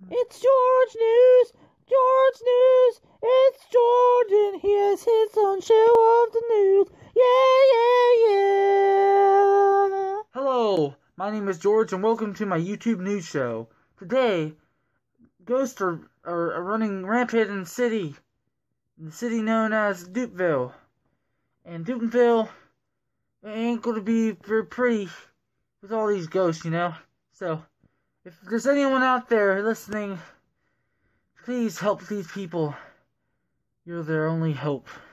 It's George News! George News! It's Jordan! He has his own show of the news! Yeah! Hello, my name is George and welcome to my YouTube news show. Today, ghosts are running rampant in the city known as Dupeville. And Dupeville ain't gonna be very pretty with all these ghosts, you know? So, if there's anyone out there listening, please help these people. You're their only hope.